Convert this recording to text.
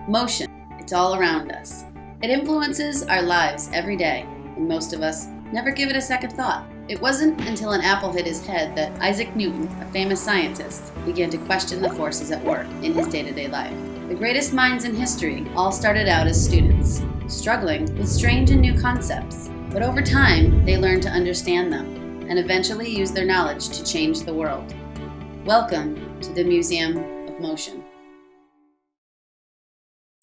Motion. It's all around us. It influences our lives every day, and most of us never give it a second thought. It wasn't until an apple hit his head that Isaac Newton, a famous scientist, began to question the forces at work in his day-to-day life. The greatest minds in history all started out as students, struggling with strange and new concepts. But over time, they learned to understand them, and eventually used their knowledge to change the world. Welcome to the Museum of Motion.